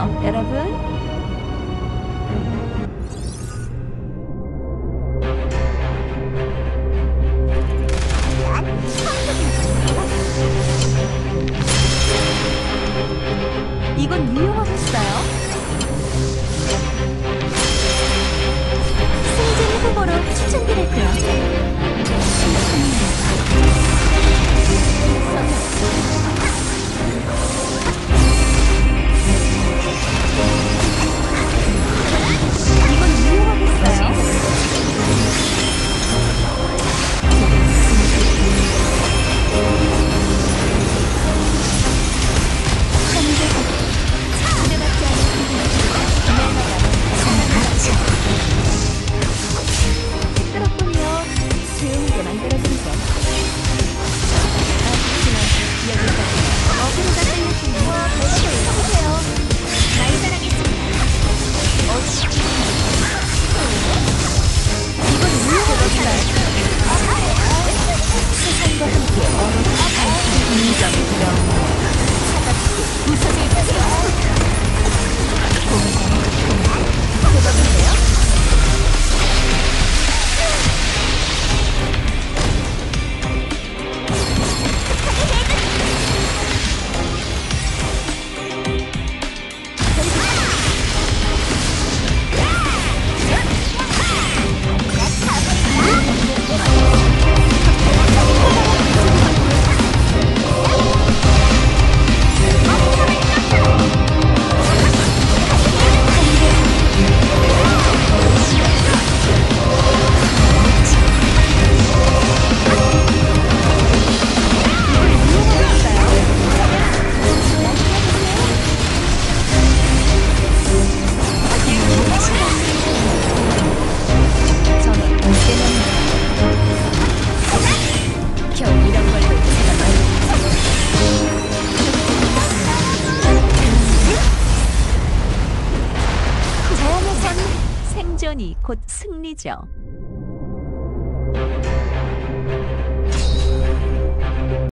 어떠세요, 여러분? 이건 유용하겠어요? 승진 후보로 추천드릴게요. 이건 유용하겠어요? 시끄럽군요. 조용하게 만들어드리죠. 여기까지 어그로가 끌렸군요. 계속 쳐보세요. 발산하겠습니다. 이건 유용하겠어요. 세상과 함께 어렵게 인정 그럼 차갑게 부서질 거예요. 해보세요. 생존이 곧 승리죠.